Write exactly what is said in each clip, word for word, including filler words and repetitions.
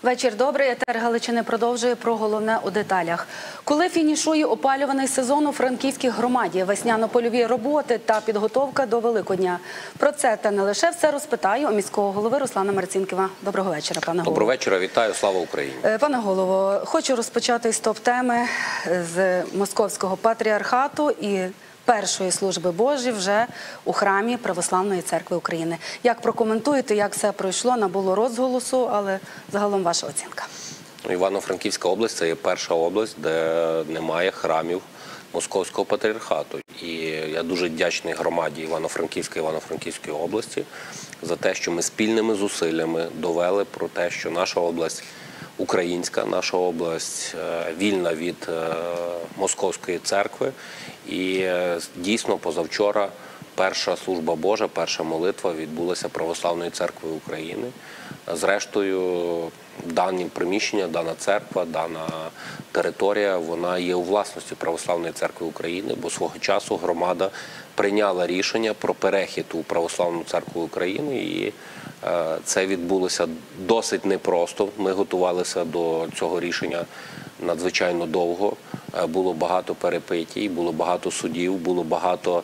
Вечір добрий. Етер Галичини продовжує про головне у деталях. Коли фінішує опалюваний сезон у Франківській громаді, весняно-польові роботи та підготовка до Великодня. Про це та не лише все розпитаю у міського голови Руслана Марцінківа. Доброго вечора, пане голово. Доброго вечора, вітаю, слава Україні. Пане голово, хочу розпочати з топ-теми з Московського патріархату і першої служби Божої вже у храмі Православної Церкви України. Як прокоментуєте, як все пройшло, набуло розголосу, але загалом ваша оцінка? Івано-Франківська область – це є перша область, де немає храмів Московського патріархату. І я дуже вдячний громаді Івано-Франківської Івано-Франківської області за те, що ми спільними зусиллями довели про те, що наша область українська, наша область вільна від Московської церкви. І дійсно позавчора перша служба Божа, перша молитва відбулася Православної церкви України. Зрештою, дані приміщення, дана церква, дана територія, вона є у власності Православної церкви України, бо свого часу громада прийняла рішення про перехід у Православну церкву України, і це відбулося досить непросто. Ми готувалися до цього рішення надзвичайно довго. Було багато перипетій, було багато судів, було багато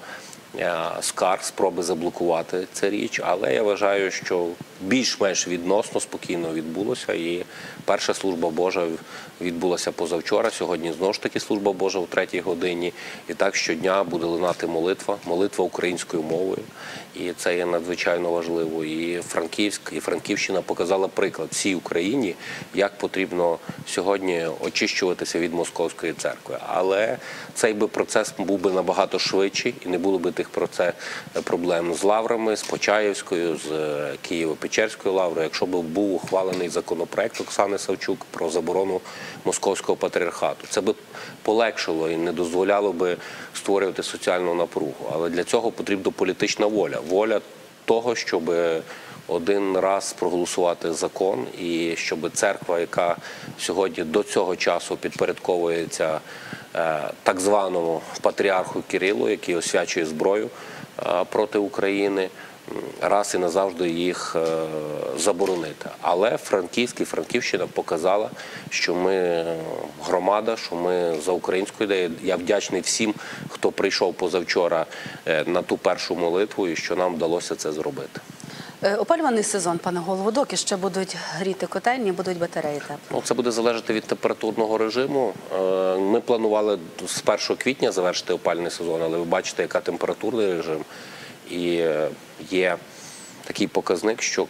скарг, спроби заблокувати цю річ, але я вважаю, що більш-менш відносно спокійно відбулося, і перша служба Божа відбулася позавчора, сьогодні знову ж таки служба Божа о третій годині, і так щодня буде лунати молитва, молитва українською мовою, і це є надзвичайно важливо. І Франківськ, і Франківщина показала приклад всій Україні, як потрібно сьогодні очищуватися від Московської церкви. Але цей би процес був би набагато швидший, і не було би тих про це проблем з лаврами, з Почаївською, з Києво-Печерською лаврою, якщо б був ухвалений законопроект Оксани Савчук про заборону Московського патріархату. Це би полегшило і не дозволяло би створювати соціальну напругу. Але для цього потрібна політична воля. Воля того, щоб один раз проголосувати закон, і щоб церква, яка сьогодні до цього часу підпорядковується так званому патріарху Кирилу, який освячує зброю проти України, раз і назавжди їх заборонити. Але Франківськ і Франківщина показала, що ми громада, що ми за українську ідею. Я вдячний всім, хто прийшов позавчора на ту першу молитву, і що нам вдалося це зробити. Опалюваний сезон, пане голово, доки ще будуть гріти котельні, будуть батареї теплі? Ну, це буде залежати від температурного режиму. Ми планували з першого квітня завершити опалювальний сезон, але ви бачите, яка температурний режим. І є такий показник, що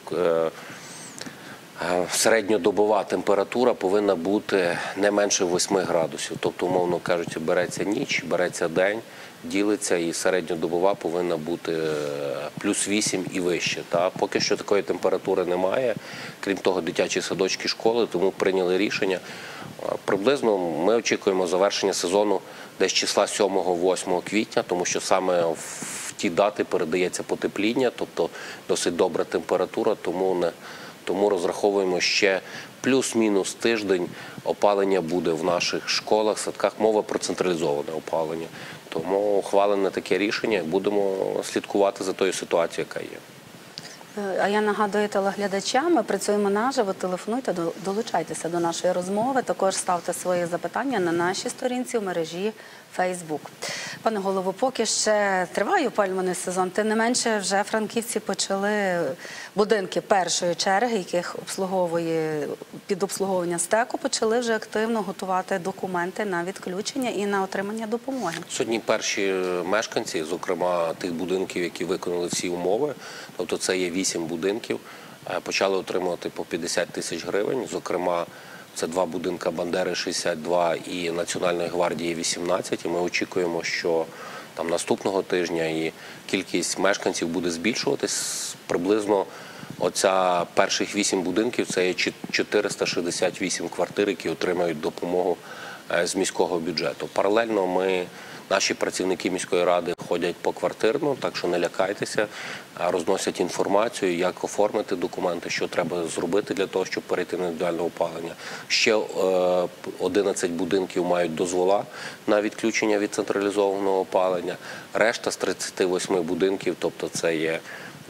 середньодобова температура повинна бути не менше восьми градусів. Тобто, умовно кажучи, береться ніч, береться день, ділиться, і середньодобова повинна бути плюс вісім і вище. Та поки що такої температури немає, крім того, дитячі садочки, школи, тому прийняли рішення. Приблизно ми очікуємо завершення сезону десь числа сьомого-восьмого квітня, тому що саме в ті дати передається потепління, тобто досить добра температура, тому не Тому розраховуємо ще плюс-мінус тиждень опалення буде в наших школах, садках. Мова про централізоване опалення. Тому ухвалене таке рішення, і будемо слідкувати за тою ситуацією, яка є. А я нагадую телеглядачам, ми працюємо наживо, телефонуйте, долучайтеся до нашої розмови, також ставте свої запитання на нашій сторінці в мережі Фейсбук. Пане голово, поки ще триває опалювальний сезон, тим не менше вже франківці почали будинки першої черги, яких обслуговує під обслуговування СТЕКу, почали вже активно готувати документи на відключення і на отримання допомоги. Сьогодні перші мешканці, зокрема тих будинків, які виконали всі умови, тобто це є вісім будинків, почали отримувати по п'ятдесят тисяч гривень, зокрема це два будинка Бандери шістдесят два і Національної гвардії вісімнадцять. І ми очікуємо, що там наступного тижня і кількість мешканців буде збільшуватись. Приблизно оця перших вісім будинків – це є чотириста шістдесят вісім квартир, які отримають допомогу з міського бюджету. Паралельно ми, наші працівники міської ради ходять поквартирно, так що не лякайтеся, розносять інформацію, як оформити документи, що треба зробити для того, щоб перейти на індивідуальне опалення. Ще одинадцять будинків мають дозвола на відключення від централізованого опалення. Решта з тридцяти восьми будинків, тобто це є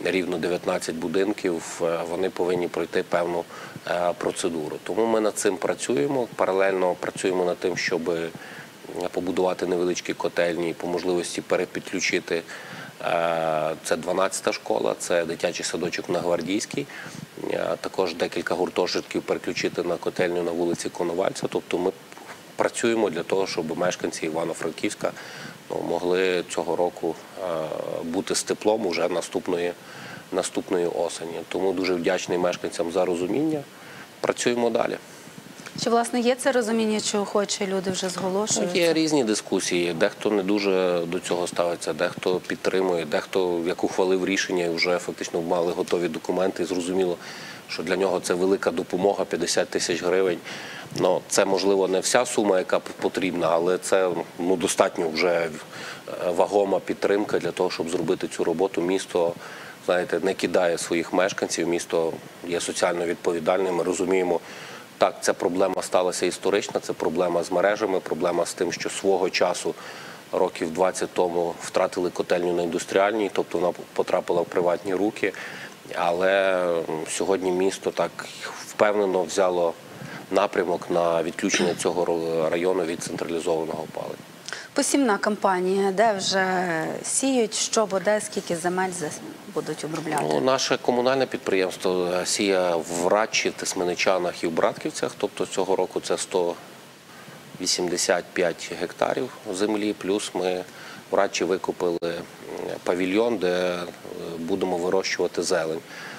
рівно дев'ятнадцять будинків, вони повинні пройти певну процедуру. Тому ми над цим працюємо, паралельно працюємо над тим, щоб побудувати невеличкі котельні і по можливості перепідключити. Це дванадцята школа, це дитячий садочок на Гвардійській, також декілька гуртожитків переключити на котельню на вулиці Коновальця. Тобто ми працюємо для того, щоб мешканці Івано-Франківська ну, могли цього року бути з теплом уже наступної, наступної осені. Тому дуже вдячний мешканцям за розуміння. Працюємо далі. Чи, власне, є це розуміння, чи охочі люди вже зголошуються? Є різні дискусії. Дехто не дуже до цього ставиться, дехто підтримує, дехто, як ухвалив рішення, і вже фактично мали готові документи. І зрозуміло, що для нього це велика допомога, п'ятдесят тисяч гривень. Ну, це, можливо, не вся сума, яка потрібна, але це ну, достатньо вже вагома підтримка для того, щоб зробити цю роботу. Місто, знаєте, не кидає своїх мешканців, місто є соціально відповідальним, ми розуміємо. Так, ця проблема сталася історична, це проблема з мережами, проблема з тим, що свого часу, років двадцять тому, втратили котельню на індустріальній, тобто вона потрапила в приватні руки. Але сьогодні місто так впевнено взяло напрямок на відключення цього району від централізованого опалення. Посівна кампанія, де вже сіють, що буде, скільки земель будуть обробляти? Ну, наше комунальне підприємство сіє в Радчі, Тисменичанах і в Братківцях. Тобто цього року це сто вісімдесят п'ять гектарів землі. Плюс ми в Радчі викупили павільйон, де будемо вирощувати зелень.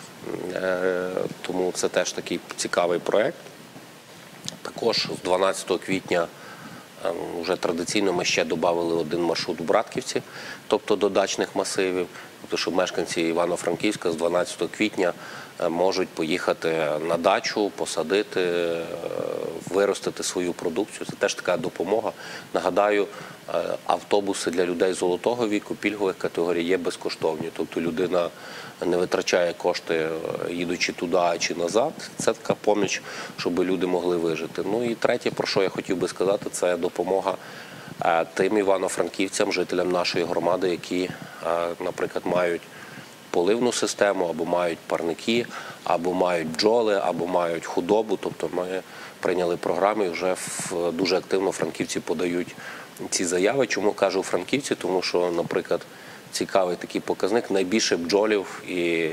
Тому це теж такий цікавий проєкт. Також з дванадцятого квітня вже традиційно ми ще додали один маршрут у Братківці, тобто до дачних масивів, тобто щоб мешканці Івано-Франківська з дванадцятого квітня можуть поїхати на дачу, посадити, виростити свою продукцію. Це теж така допомога. Нагадаю, автобуси для людей золотого віку, пільгових категорій є безкоштовні. Тобто людина не витрачає кошти, їдучи туди чи назад. Це така поміч, щоб люди могли вижити. Ну і третє, про що я хотів би сказати, це допомога тим івано-франківцям, жителям нашої громади, які, наприклад, мають поливну систему, або мають парники, або мають бджоли, або мають худобу. Тобто ми прийняли програму і вже дуже активно франківці подають ці заяви. Чому кажу франківці? Тому що, наприклад, цікавий такий показник, найбільше бджолів і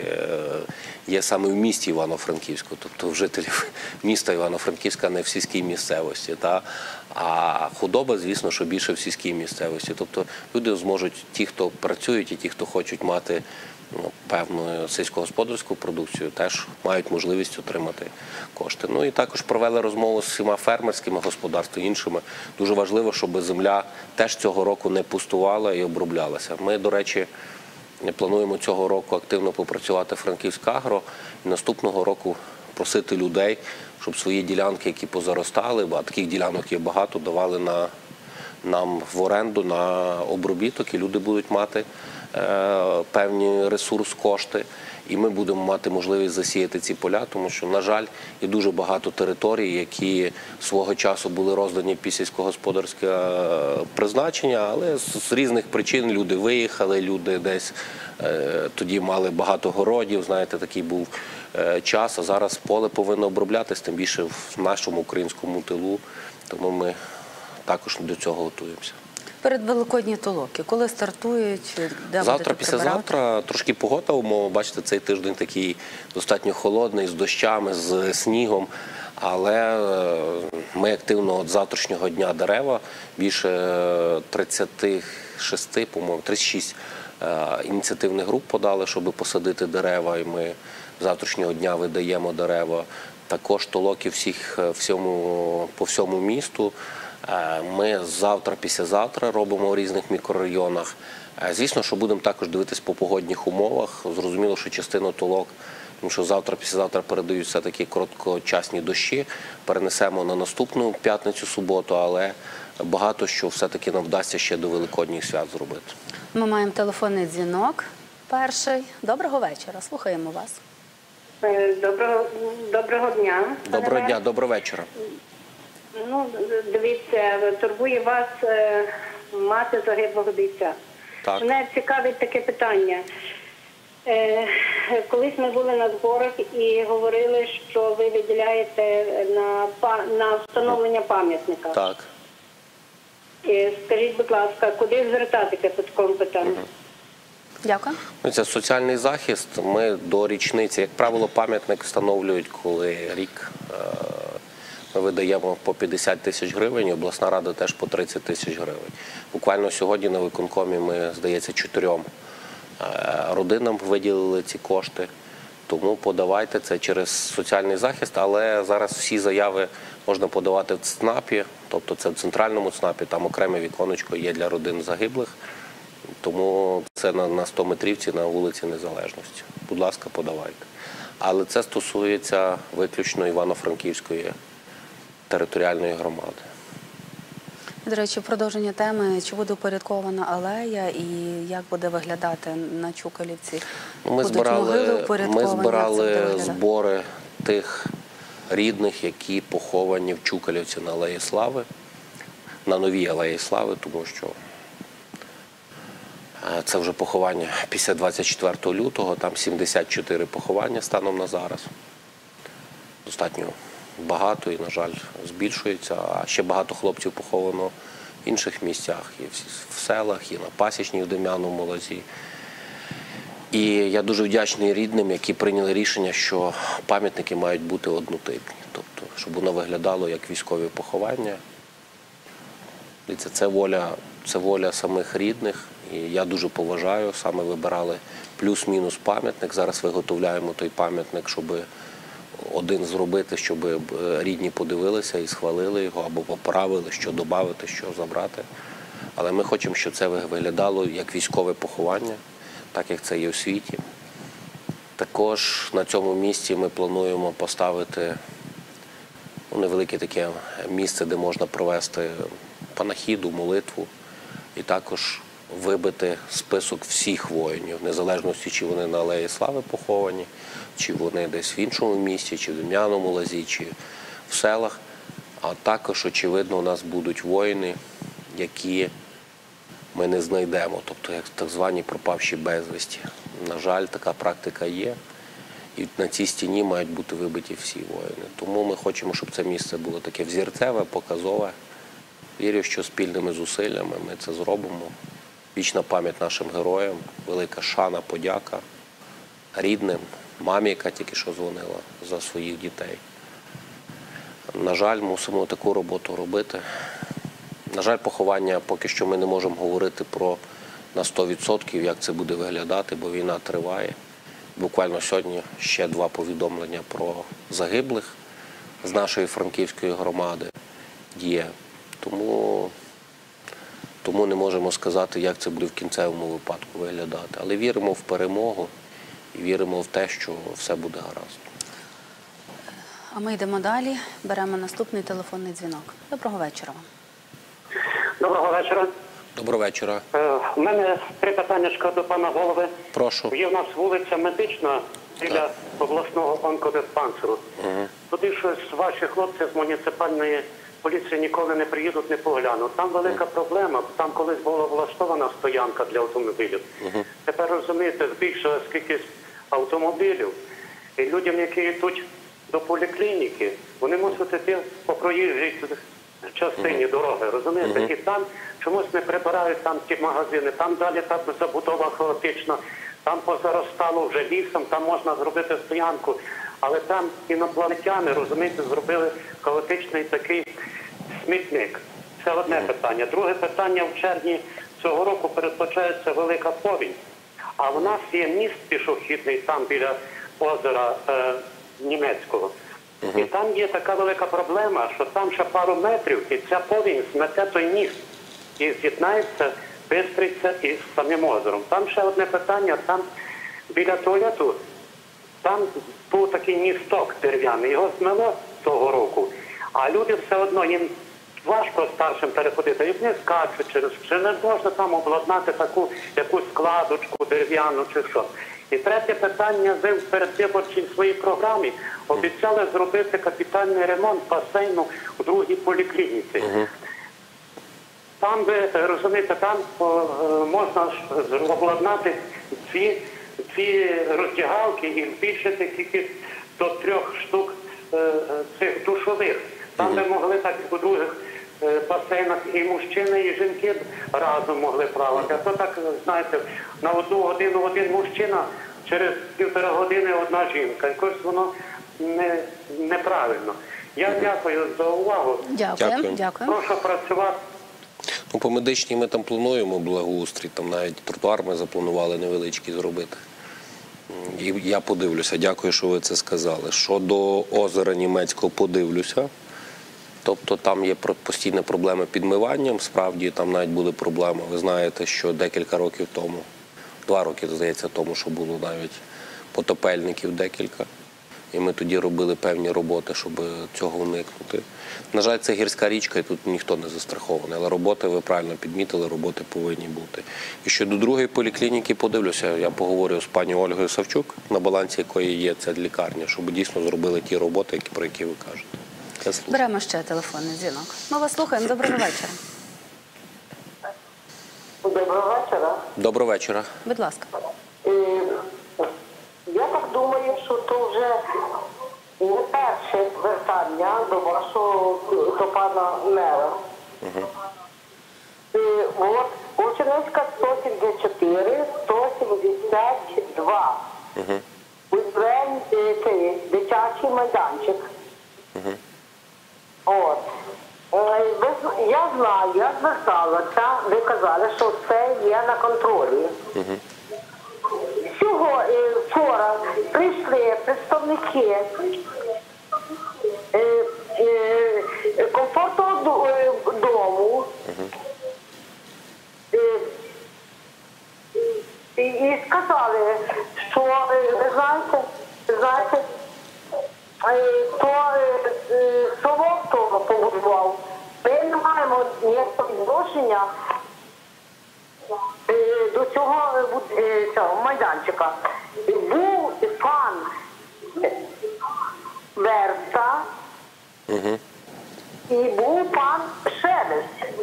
є саме в місті Івано-Франківську, тобто в жителів міста Івано-Франківська, не в сільській місцевості. Та? А худоба, звісно, що більше в сільській місцевості. Тобто люди зможуть, ті, хто працюють і ті, хто хочуть мати ну, певну сільськогосподарську продукцію, теж мають можливість отримати кошти. Ну і також провели розмову з всіма фермерськими господарствами, іншими. Дуже важливо, щоб земля теж цього року не пустувала і оброблялася. Ми, до речі, плануємо цього року активно попрацювати Франківськагро і наступного року просити людей, щоб свої ділянки, які позаростали, бо таких ділянок є багато, давали на, нам в оренду на обробіток, і люди будуть мати е, певні ресурс, кошти. І ми будемо мати можливість засіяти ці поля, тому що, на жаль, є дуже багато територій, які свого часу були роздані під сільськогосподарське призначення, але з різних причин люди виїхали, люди десь е, тоді мали багато городів, знаєте, такий був е, час, а зараз поле повинно оброблятись, тим більше в нашому українському тилу, тому ми також до цього готуємося. Передвеликодні толоки, коли стартують, де завтра, післязавтра, трошки погода умова, бачите, цей тиждень такий достатньо холодний, з дощами, з снігом, але ми активно от завтрашнього дня дерева, більше тридцять шість, по-моєму, тридцять шість ініціативних груп подали, щоб посадити дерева, і ми завтрашнього дня видаємо дерева. Також толоки всіх, всьому, по всьому місту. Ми завтра, післязавтра робимо в різних мікрорайонах. Звісно, що будемо також дивитись по погодних умовах. Зрозуміло, що частину толок, тому що завтра, післязавтра передають все-таки короткочасні дощі. Перенесемо на наступну п'ятницю, суботу, але багато що все-таки нам вдасться ще до Великодніх свят зробити. Ми маємо телефонний дзвінок перший. Доброго вечора, слухаємо вас. Доброго, доброго дня. Доброго дня, доброго вечора. Ну, дивіться, турбує вас мати загиблого бійця. Так. Мене цікавить таке питання. Е, Колись ми були на зборах і говорили, що ви виділяєте на, па- на встановлення пам'ятника. Так. Е, Скажіть, будь ласка, куди звертатися по такому питанню? Дякую. Ну, це соціальний захист. Ми до річниці, як правило, пам'ятник встановлюють, коли рік. Е, Ми видаємо по п'ятдесят тисяч гривень, обласна рада теж по тридцять тисяч гривень. Буквально сьогодні на виконкомі ми, здається, чотирьом е, родинам виділили ці кошти. Тому подавайте це через соціальний захист, але зараз всі заяви можна подавати в ЦНАПі, тобто це в центральному ЦНАПі, там окреме віконечко є для родин загиблих. Тому це на, на стометрівці на вулиці Незалежності. Будь ласка, подавайте. Але це стосується виключно Івано-Франківської територіальної громади. До речі, в продовження теми, чи буде упорядкована алея і як буде виглядати на Чукалівці? Ну, Ми Будуть могили збирали, упорядковані, ми як це буде збирали виглядати? збори тих рідних, які поховані в Чукалівці на Алеї Слави, на новій Алеї Слави, тому що е, це вже поховання після двадцять четвертого лютого, там сімдесят чотири поховання станом на зараз. Достатньо багато і, на жаль, збільшується. А ще багато хлопців поховано в інших місцях, і в селах, і на Пасічній, в Дем'яному Лозі. І я дуже вдячний рідним, які прийняли рішення, що пам'ятники мають бути однотипні. Тобто, щоб воно виглядало як військові поховання. І це, це, воля, це воля самих рідних. І я дуже поважаю, саме вибирали плюс-мінус пам'ятник. Зараз виготовляємо той пам'ятник, щоб один зробити, щоб рідні подивилися і схвалили його, або поправили, що додати, що забрати. Але ми хочемо, щоб це виглядало як військове поховання, так як це є у світі. Також на цьому місці ми плануємо поставити ну, невелике таке місце, де можна провести панахіду, молитву, і також вибити список всіх воїнів, незалежно, чи вони на Алеї Слави поховані, чи вони десь в іншому місті, чи в Дем'яному Лозі, чи в селах. А також, очевидно, у нас будуть воїни, які ми не знайдемо, тобто як так звані пропавші безвісті. На жаль, така практика є. І на цій стіні мають бути вибиті всі воїни. Тому ми хочемо, щоб це місце було таке взірцеве, показове. Вірю, що спільними зусиллями ми це зробимо. Вічна пам'ять нашим героям, велика шана, подяка рідним, мамі, яка тільки що дзвонила, за своїх дітей. На жаль, мусимо таку роботу робити. На жаль, поховання поки що ми не можемо говорити про на сто відсотків, як це буде виглядати, бо війна триває. Буквально сьогодні ще два повідомлення про загиблих з нашої франківської громади є. Тому, тому не можемо сказати, як це буде в кінцевому випадку виглядати. Але віримо в перемогу і віримо в те, що все буде гаразд. А ми йдемо далі, беремо наступний телефонний дзвінок. Доброго вечора вам. Доброго вечора. Доброго вечора. Е, У мене три питання до пана голови. Прошу. Є в нас вулиця Медична біля обласного онкодиспансеру. Угу. Туди щось ваші хлопці з муніципальної поліції ніколи не приїдуть, не поглянуть. Там велика проблема, там колись була влаштована стоянка для автомобілів. Угу. Тепер, розумієте, збільшилась кількість автомобілів. І людям, які йдуть до поліклініки, вони мусять йти по проїжджій частині дороги, розумієте? Uh-huh. І там чомусь не прибирають там ті магазини, там далі там забудова хаотична, там позаростало вже лісом, там можна зробити стоянку, але там інопланетяни, розумієте, зробили хаотичний такий смітник. Це одне uh-huh. питання. Друге питання, в червні цього року передбачається велика повінь, а в нас є міст пішохідний там біля озера е, Німецького. Uh-huh. І там є така велика проблема, що там ще пару метрів, і ця повінь змете той міст. І з'єднається Бистриця із самим озером. Там ще одне питання, там біля туалету, там був такий місток дерев'яний, його змело того року. А люди все одно, їм важко старшим переходити, і вони скачуть через, чи не можна там обладнати таку якусь складочку дерев'яну чи що. І третє питання, ви в передвиборчій своїй програмі обіцяли зробити капітальний ремонт басейну у другій поліклініці. Uh-huh. Там, ви розумієте, там о, можна обладнати ці ці роздягалки і збільшити тільки до трьох штук е, е, цих душових. Там би могли так і у других е, басейнах і мужчини, і жінки разом могли плавати. А то так, знаєте, на одну годину один мужчина, через півтора години одна жінка. Якось воно не, неправильно. Я дякую за увагу. Дякуємо. Дякую. Дякуємо. Прошу працювати. Ну, по медичній ми там плануємо благоустрій, там навіть тротуар ми запланували невеличкий зробити. І я подивлюся, дякую, що ви це сказали. Щодо озера Німецького, подивлюся. Тобто там є про- постійні проблеми підмиванням, справді там навіть були проблеми. Ви знаєте, що декілька років тому, два роки, здається, тому, що було навіть потопельників декілька. І ми тоді робили певні роботи, щоб цього уникнути. На жаль, це гірська річка, і тут ніхто не застрахований. Але роботи, ви правильно підмітили, роботи повинні бути. І щодо другої поліклініки, подивлюся, я поговорю з пані Ольгою Савчук, на балансі якої є ця лікарня, щоб дійсно зробили ті роботи, які- про які ви кажете. Я слухаю. Беремо ще телефонний дзвінок. Ми вас слухаємо. Доброго вечора. Доброго вечора. Доброго вечора. Будь ласка. Е, Я так думаю, що то вже не перше звертання до вашого, до пана мера. Е, От, Очернецька сто сімдесят чотири, сто сімдесят два. Узбрень, е, цей, дитячий майданчик. От. Е, ви з- Я знаю, я зверталася, ви казали, що це є на контролі. Всього е, вчора прийшли представники е, е, комфортного ду- е, дому е, і, і сказали, що е, ви знаєте, ви знаєте, е, то е, е, совок того побудував. Ми не маємо ніякого відношення е, до цього, е, буд- е, цього майданчика. Був пан Верста і був пан Шелест.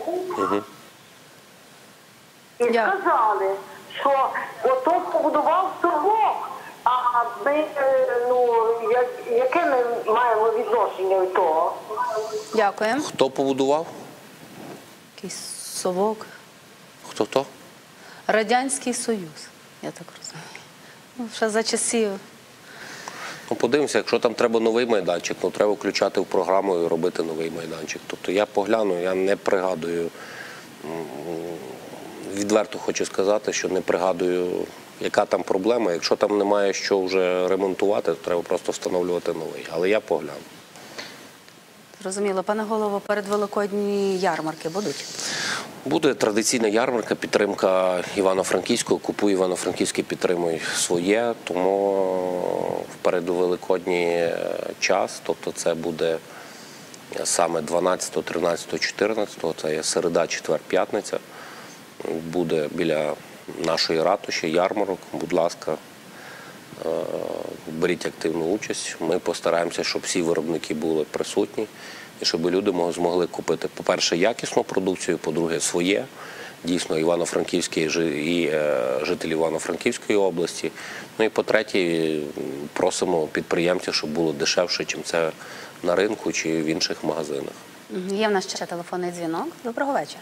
І Дякую. сказали, що ото побудував совок, а ми, е, ну, я- яке ми маємо відношення від того? Дякуємо. Хто побудував? Якийсь совок. Хто-хто? Радянський Союз, я так розумію. Ну, ще за часів. Ну, подивимося, якщо там треба новий майданчик, ну треба включати в програму і робити новий майданчик. Тобто я погляну, я не пригадую, м, відверто хочу сказати, що не пригадую, яка там проблема. Якщо там немає що вже ремонтувати, то треба просто встановлювати новий. Але я погляну. Зрозуміло. Пане голово, передвеликодні ярмарки будуть? Буде традиційна ярмарка, підтримка Івано-Франківського, Купуй Івано-Франківський, підтримуй своє, тому в передвеликодній час, тобто це буде саме дванадцятого, тринадцятого, чотирнадцятого, це є середа, четвер, п'ятниця, буде біля нашої ратуші ярмарок, будь ласка, е, беріть активну участь. Ми постараємося, щоб всі виробники були присутні і щоб люди мог- змогли купити, по-перше, якісну продукцію, по-друге, своє, дійсно, Івано-Франківські і жи- і е, жителі Івано-Франківської області. Ну і по-третє, просимо підприємців, щоб було дешевше, чим це на ринку чи в інших магазинах. Мгм. Є в нас ще телефонний дзвінок. Доброго вечора.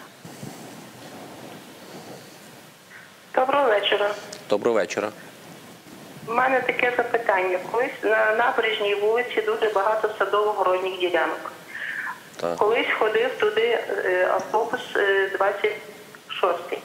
Доброго вечора. Доброго вечора. У мене таке запитання. Колись на набережній вулиці дуже багато садово-городніх ділянок. Так. Колись ходив туди е, автобус е, двадцять шостий.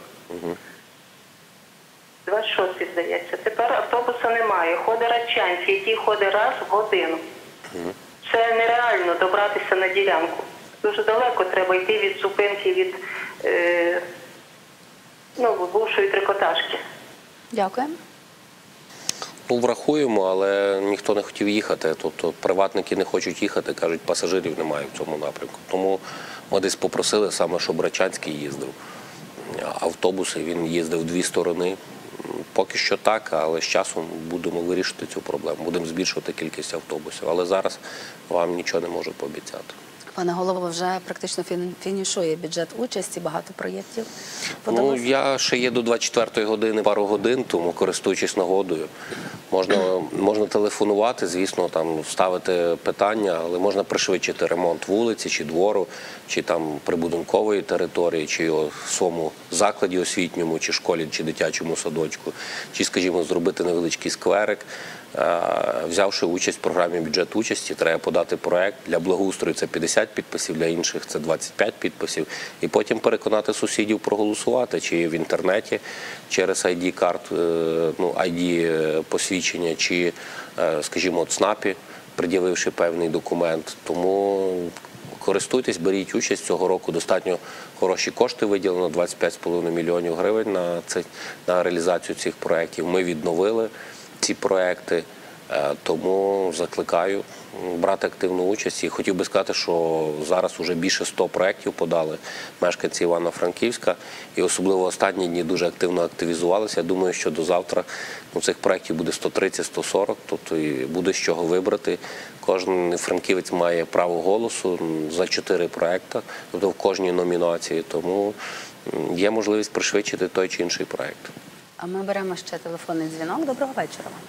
двадцять шостий, здається. Тепер автобуса немає. Ходить Радчанський, який ходить раз в годину. Це нереально добратися на ділянку. Дуже далеко треба йти від зупинки, від е, ну, бувшої трикотажки. Дякуємо. Ну, врахуємо, але ніхто не хотів їхати. Тобто приватники не хочуть їхати, кажуть, пасажирів немає в цьому напрямку. Тому ми десь попросили саме, щоб Рачанський їздив. Автобуси, він їздив в дві сторони. Поки що так, але з часом будемо вирішити цю проблему. Будемо збільшувати кількість автобусів. Але зараз вам нічого не можу пообіцяти. Пане голово, вже практично фін- фінішує бюджет участі, багато проєктів Ну, подалося. я ще є до двадцять четвертої години пару годин, тому користуючись нагодою. Можна, можна телефонувати, звісно, там ставити питання, але можна пришвидшити ремонт вулиці чи двору, чи там прибудинкової території, чи у своєму закладі освітньому, чи школі, чи дитячому садочку, чи, скажімо, зробити невеличкий скверик. Взявши участь в програмі бюджет участі, треба подати проект. Для благоустрою це п'ятдесят підписів, для інших це двадцять п'ять підписів. І потім переконати сусідів проголосувати, чи в інтернеті через ай ді-карт, ну, ай ді-посвідчення, чи, скажімо, ЦНАПі, пред'явивши певний документ. Тому користуйтесь, беріть участь. Цього року достатньо хороші кошти виділено, двадцять п'ять з половиною мільйонів гривень на, це, на реалізацію цих проєктів. Ми відновили ці проекти, тому закликаю брати активну участь. І хотів би сказати, що зараз вже більше ста проєктів подали мешканці Івано-Франківська, і особливо останні дні дуже активно активізувалися. Я думаю, що до завтра ну, цих проєктів буде сто тридцять - сто сорок, тобто і буде з чого вибрати. Кожен франківець має право голосу за чотири проєкти, тобто в кожній номінації, тому є можливість пришвидшити той чи інший проєкт. А ми беремо ще телефонний дзвінок. Доброго вечора вам.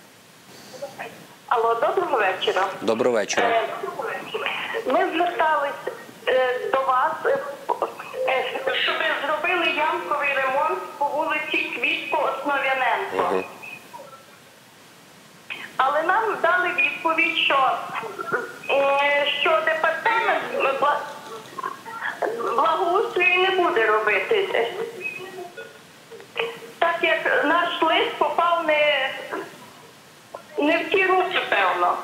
Алло, доброго вечора. Доброго вечора. Е, Ми звертались е, до вас, е, е, щоб ви зробили ямковий ремонт по вулиці Квітко-Основ'яненко. Угу. Але нам дали відповідь, що, е, що департамент бла- благоустрою не буде робити. Так як наш лист попав не, не в ті руки, певно.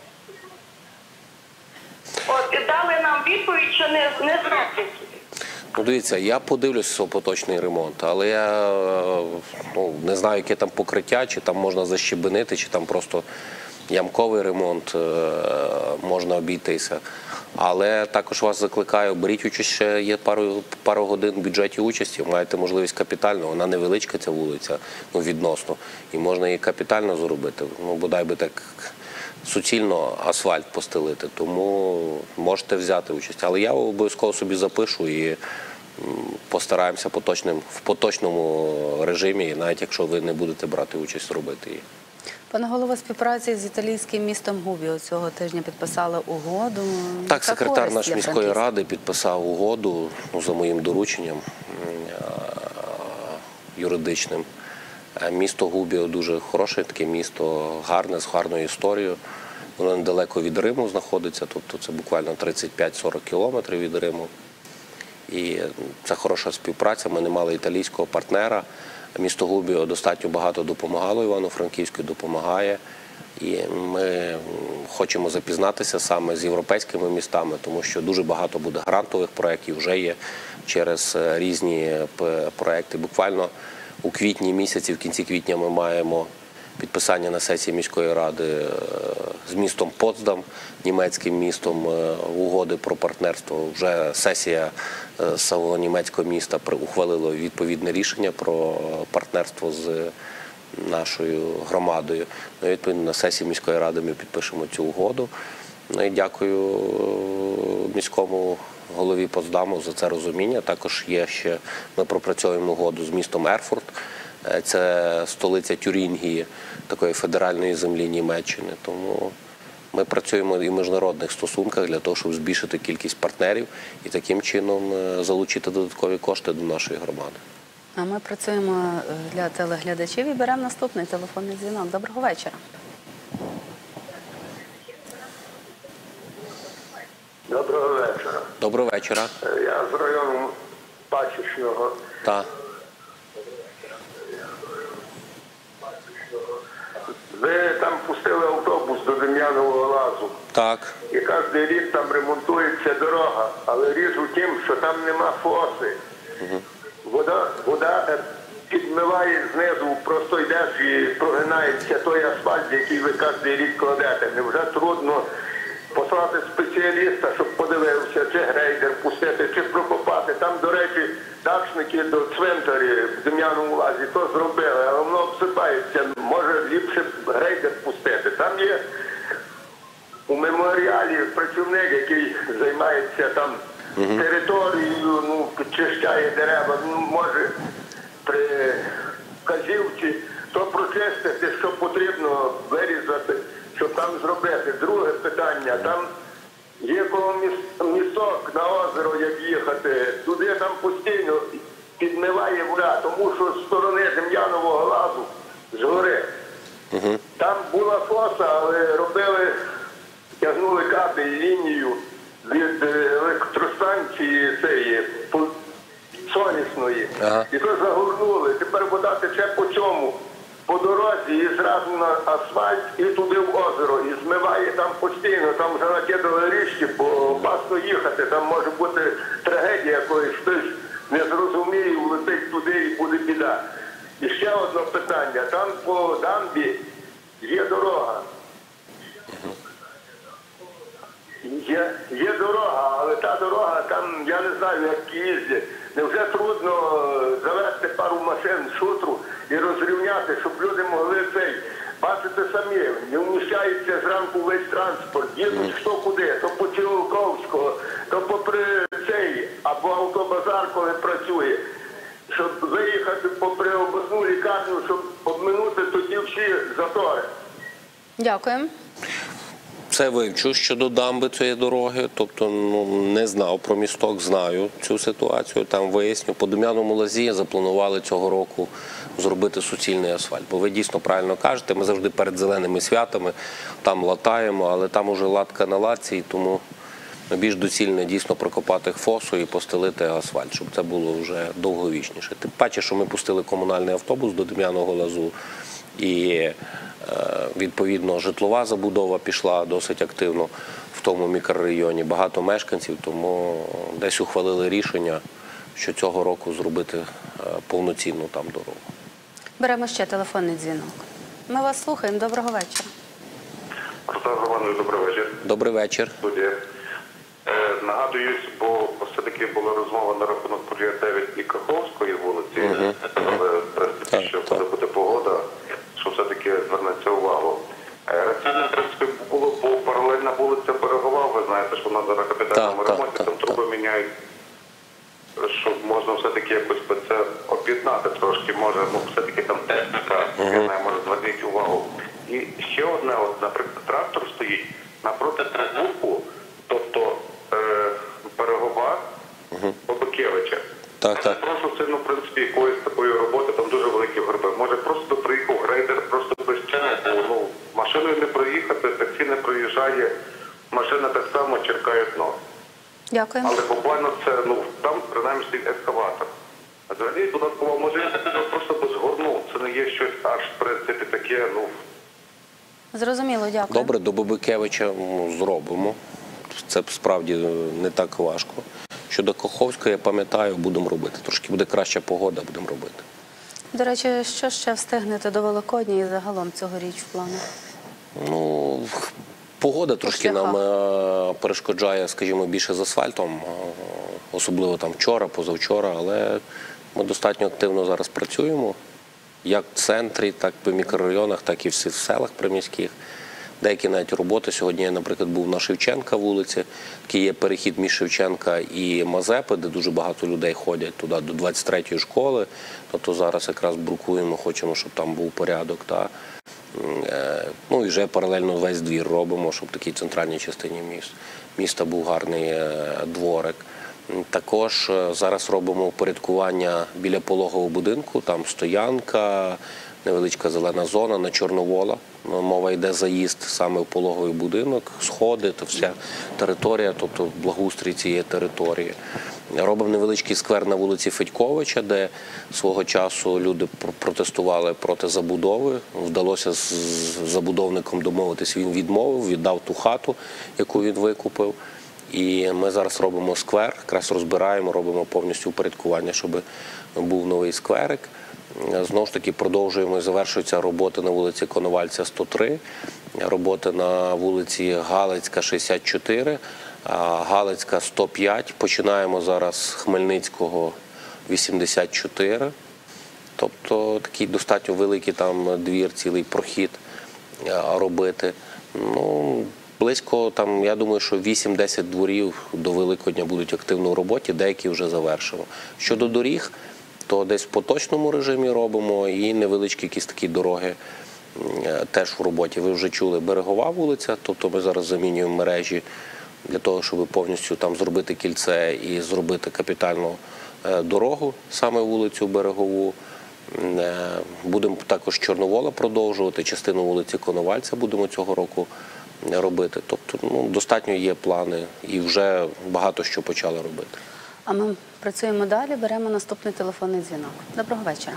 От, і дали нам відповідь, що не, не зроблять. Ну, дивіться, я подивлюся поточний ремонт, але я ну, не знаю, яке там покриття, чи там можна защебенити, чи там просто ямковий ремонт е, можна обійтися. Але також вас закликаю, беріть участь, ще є пару, пару годин в бюджеті участі, маєте можливість капітально, вона невеличка ця вулиця, ну, відносно, і можна її капітально зробити, ну, бодай би так суцільно асфальт постелити, тому можете взяти участь. Але я обов'язково собі запишу і постараємося поточним, в поточному режимі, навіть якщо ви не будете брати участь, робити її. Пане голово, співпраці з італійським містом Губіо цього тижня підписали угоду. Так, Яка секретар користь нашої для міської Франківська? ради підписав угоду, ну, за моїм дорученням юридичним. Місто Губіо дуже хороше, таке місто, гарне, з гарною історією. Воно недалеко від Риму знаходиться, тобто це буквально тридцять п'ять - сорок кілометрів від Риму. І це хороша співпраця, ми не мали італійського партнера. Місто Губіо достатньо багато допомагало Івано-Франківську, допомагає. І ми хочемо запізнатися саме з європейськими містами, тому що дуже багато буде грантових проєктів, вже є через різні проєкти. Буквально у квітні місяці, в кінці квітня ми маємо підписання на сесії міської ради з містом Потсдам, німецьким містом, угоди про партнерство. Вже сесія самого німецького міста ухвалила відповідне рішення про партнерство з нашою громадою. Ну, відповідно, на сесії міської ради ми підпишемо цю угоду. Ну, і дякую міському голові Потсдаму за це розуміння. Також є ще, ми пропрацьовуємо угоду з містом Ерфурт. Це столиця Тюрінгії, такої федеральної землі Німеччини. Тому ми працюємо і в міжнародних стосунках для того, щоб збільшити кількість партнерів і таким чином залучити додаткові кошти до нашої громади. А ми працюємо для телеглядачів і беремо наступний телефонний дзвінок. Доброго вечора. Доброго вечора. Доброго вечора. Я з району Пасічного. Так. Ви там пустили автобус до Дем'янового лазу. Так. І кожен рік там ремонтується дорога. Але річ у тім, що там нема фоси. Угу. Вода, вода підмиває знизу, просто йдеш і прогинається той асфальт, який ви кожен рік кладете. Невже трудно послати спеціаліста, щоб подивився, чи грейдер пустити, чи прокопати. Там, до речі, дачники до цвинтарі в Дем'яновому лазі то зробили, але воно обсипається. Може ліпше грейдер пустити. Там є у меморіалі працівник, який займається там територією, ну, чищає дерева, ну, може при казівці, то прочистити, що потрібно вирізати, щоб там зробити. Друге питання, там є коло міс- місток на озеро, як їхати, туди там постійно підмиває вода, тому що з сторони Дем'янового лазу, згори, там була фоса, але робили, тягнули кабель, лінію від е, електростанції цієї по- сонячної. Ага. І то загорнули. Тепер вода тече по цьому, по дорозі і зразу на асфальт і туди в озеро. І змиває там постійно, там вже накидали річки, бо опасно їхати, там може бути трагедія, коли хтось не зрозуміє, влетить туди і буде біда. І ще одне питання. Там по дамбі є дорога. Є, є дорога, але та дорога, там, я не знаю, як їздять. Невже трудно завести пару машин з шутру і розрівняти, щоб люди могли цей, бачите самі, не вміщається зранку весь транспорт, їдуть хто куди, то по Цілковського, то попри цей, або автобазар, коли працює, щоб виїхати попри обласну лікарню, щоб обминути тоді всі затори. Дякуємо. Це вивчу щодо дамби цієї дороги, тобто ну, не знав про місток, знаю цю ситуацію, там виясню. По Дем'яному лазі запланували цього року зробити суцільний асфальт. Бо ви дійсно правильно кажете, ми завжди перед зеленими святами там латаємо, але там уже латка на латці, і тому більш доцільно дійсно прокопати фосу і постелити асфальт, щоб це було вже довговічніше. Тим паче, що ми пустили комунальний автобус до Дем'яного лазу, і відповідно житлова забудова пішла досить активно в тому мікрорайоні. Багато мешканців, тому десь ухвалили рішення, що цього року зробити повноцінну там дорогу. Беремо ще телефонний дзвінок. Ми вас слухаємо. Доброго вечора. Руслан Романович, добрий вечір. Добрий вечір. Студія. Е, нагадуюсь, бо все-таки була розмова на рахунок Полія дев'ять і Каховської вулиці, Угу. але в принципі, Так, що так. коли буде погода, що все-таки звернеться увагу. Е, Раціонально, в принципі, було, бо паралельна вулиця Берегова, ви знаєте, що вона зараз капітальному Так, так, ремонті, так, там труби так. міняють, щоб можна все-таки якось би це об'єднати трошки, може, ну все-таки там техніка, я знаю, може, зверніть увагу. І ще одне, от, наприклад, трактор стоїть напроти трибунку, тобто е, Берегова, Бабикевича. Так, так. Просто сильно, в принципі, якоїсь такої роботи, там дуже великі горби. Може, просто би приїхав грейдер, просто без стіни, бо ну, машиною не проїхати, таксі не проїжджає, машина так само черкає дно. Дякуємо. Але буквально це, ну, там принаймні стоїть ескаватор. А зверніть, будь ласка, може я це просто би згорнув, це не є щось аж, в принципі, таке, ну, Зрозуміло, дякую. Добре, до Бабикевича ну, зробимо. Це справді не так важко. Щодо Каховської, я пам'ятаю, будемо робити. Трошки буде краща погода, будемо робити. До речі, що ще встигнете до Великодня і загалом цьогоріч в планах? Ну, погода трошки нам е, перешкоджає, скажімо, більше з асфальтом, е, особливо там вчора, позавчора, але ми достатньо активно зараз працюємо, як в центрі, так і в мікрорайонах, так і в селах приміських. Деякі навіть роботи. Сьогодні я, наприклад, був на Шевченка вулиці, який є перехід між Шевченка і Мазепи, де дуже багато людей ходять туди до двадцять третьої школи. Тобто зараз якраз брукуємо, хочемо, щоб там був порядок. Та, ну і вже паралельно весь двір робимо, щоб в такій центральній частині міст, міста був гарний дворик. Також зараз робимо упорядкування біля пологового будинку, там стоянка, невеличка зелена зона на Чорновола. Мова йде заїзд саме в пологовий будинок, сходи, то вся територія, тобто благоустрій цієї території. Робимо невеличкий сквер на вулиці Федьковича, де свого часу люди протестували проти забудови. Вдалося з забудовником домовитись, він відмовив, віддав ту хату, яку він викупив. І ми зараз робимо сквер, якраз розбираємо, робимо повністю упорядкування, щоб був новий скверик. Знову ж таки, продовжуємо і завершуються роботи на вулиці Коновальця, сто три, роботи на вулиці Галицька, шістдесят чотири, Галицька, сто п'ять. Починаємо зараз з Хмельницького, вісімдесят чотири. Тобто такий достатньо великий там двір, цілий прохід робити. Ну, Близько, там, я думаю, що вісім-десять дворів до Великодня будуть активно в роботі, деякі вже завершимо. Щодо доріг, то десь в поточному режимі робимо і невеличкі якісь такі дороги е, теж в роботі. Ви вже чули, берегова вулиця, тобто ми зараз замінюємо мережі для того, щоб повністю там зробити кільце і зробити капітальну е, дорогу, саме вулицю Берегову. Е, Будемо також Чорновола продовжувати, частину вулиці Коновальця будемо цього року робити. Тобто, ну, достатньо є плани і вже багато що почали робити. А ми працюємо далі, беремо наступний телефонний дзвінок. Доброго вечора.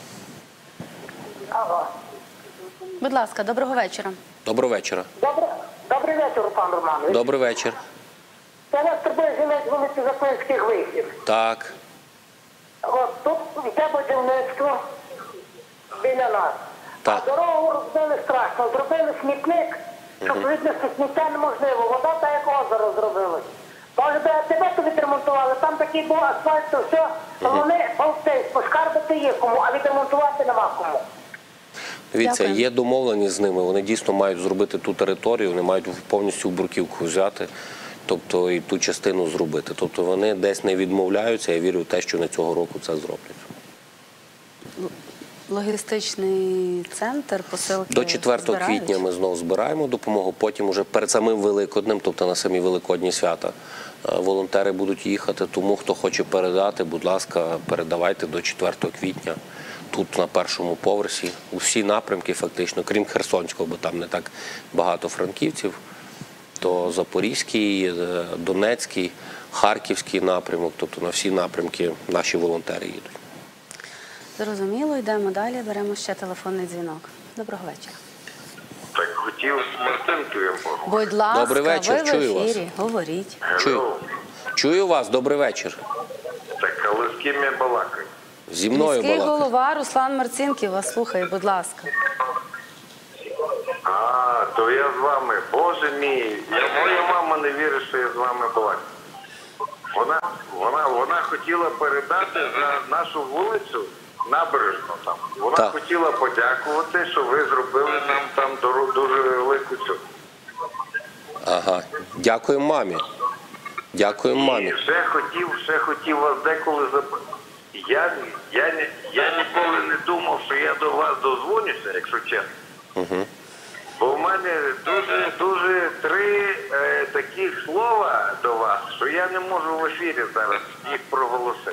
Алло. Будь ласка, доброго вечора. Доброго вечора. Добре, добрий вечір, Руслан Романович. Добрий вечір. Це нас турбує жилець вулиці Запорізьких вихів. Так. От тут йде будівництво біля нас. Так. А дорогу розбили страшно. Зробили смітник, щоб віднести сміття неможливо. Вода та як озеро зробилось. Може би тебе тут відремонтували, там такий був асфальт, то все, то вони полтись, поскарбити є кому, а відремонтувати нема кому. Дивіться, Дякую. є домовленість з ними, вони дійсно мають зробити ту територію, вони мають повністю в бруківку взяти, тобто і ту частину зробити. Тобто вони десь не відмовляються, я вірю в те, що не цього року це зроблять. Логістичний центр, посилки До четвертого збирають? квітня ми знову збираємо допомогу, потім уже перед самим Великоднем, тобто на самі Великодні свята, е, волонтери будуть їхати, тому хто хоче передати, будь ласка, передавайте до четвертого квітня. Тут на першому поверсі, усі напрямки фактично, крім Херсонського, бо там не так багато франківців, то Запорізький, е, Донецький, Харківський напрямок, тобто на всі напрямки наші волонтери їдуть. Зрозуміло, йдемо далі, беремо ще телефонний дзвінок. Доброго вечора. Так хотів з Мартинкою. Будь ласка, Добрий вечір, ви чую в вас. ефірі, говоріть. Чую, чую вас, добрий вечір. Так, але з ким я балакаю? Зі мною Міський балакаю. голова Руслан Марцинків вас слухає, будь ласка. А, то я з вами. Боже мій, я, моя мама не вірить, що я з вами балакаю. Вона, вона, вона хотіла передати за нашу вулицю набережну там. Вона Так. хотіла подякувати, що ви зробили нам там дору- дуже велику цю. Ага, дякуємо мамі. Дякуємо мамі. І ще хотів, ще хотів вас деколи запитати. Я, я, ні- я ніколи не думав, що я до вас дозвонюся, якщо чесно. Угу. Бо в мене дуже, дуже три е, таких слова до вас, що я не можу в ефірі зараз їх проголосити.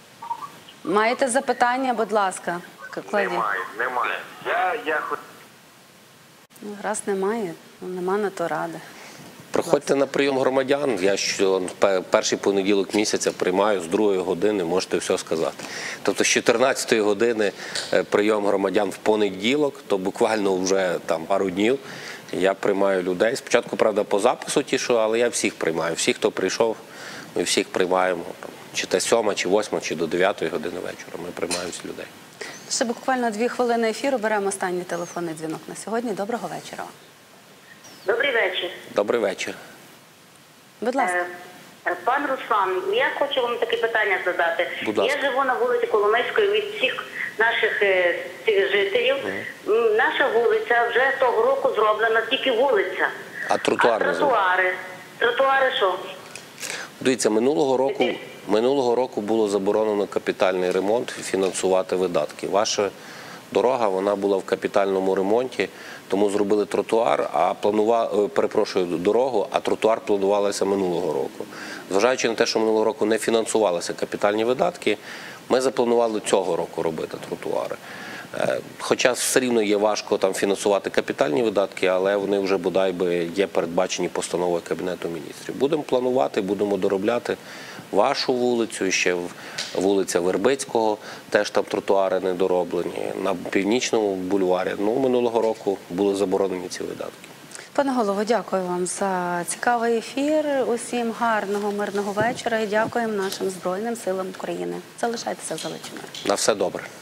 Маєте запитання, будь ласка, кладі. Немає, немає. Я, я хоч... Ну, раз немає, ну, нема на то ради. Приходьте на прийом громадян. Я що пе- перший понеділок місяця приймаю з другої години, можете все сказати. Тобто з чотирнадцятої години е, прийом громадян в понеділок, то буквально вже там пару днів я приймаю людей. Спочатку, правда, по запису ті, що, але я всіх приймаю. Всіх, хто прийшов, ми всіх приймаємо. Там, чи те сьома, чи восьма, чи до дев'ятої години вечора. Ми приймаємо всіх людей. Ще буквально дві хвилини ефіру, беремо останній телефонний дзвінок на сьогодні. Доброго вечора. Добрий вечір. Добрий вечір. Будь ласка. Е, Пан Руслан, я хочу вам таке питання задати. Будь ласка. Я живу на вулиці Коломийської від всіх наших е, цих жителів. М, Наша вулиця вже того року зроблена тільки вулиця. А тротуар а не зроблений? тротуари? Тротуари що? Дивіться, минулого року, минулого року було заборонено капітальний ремонт і фінансувати видатки. Ваша дорога, вона була в капітальному ремонті, тому зробили тротуар, а планували, перепрошую, дорогу, а тротуар планувалося минулого року. Зважаючи на те, що минулого року не фінансувалися капітальні видатки, ми запланували цього року робити тротуари. Е, Хоча все рівно є важко там фінансувати капітальні видатки, але вони вже бодай би є передбачені постановою Кабінету Міністрів. Будемо планувати, будемо доробляти вашу вулицю, і ще в- вулиця Вербицького, теж там тротуари не дороблені. На Північному бульварі, ну, минулого року були заборонені ці видатки. Пане голово, дякую вам за цікавий ефір. Усім гарного, мирного вечора і дякуємо нашим Збройним силам України. Залишайтеся залученою. На все добре.